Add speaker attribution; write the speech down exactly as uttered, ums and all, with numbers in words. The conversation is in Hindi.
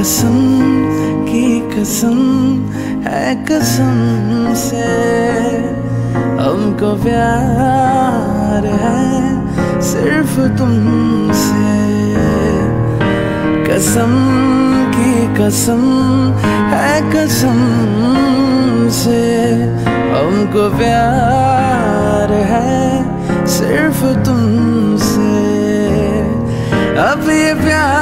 Speaker 1: कसम की कसम है कसम से, हमको प्यार है सिर्फ तुमसे। कसम की कसम है कसम से, हमको प्यार है सिर्फ तुमसे। अब ये प्यार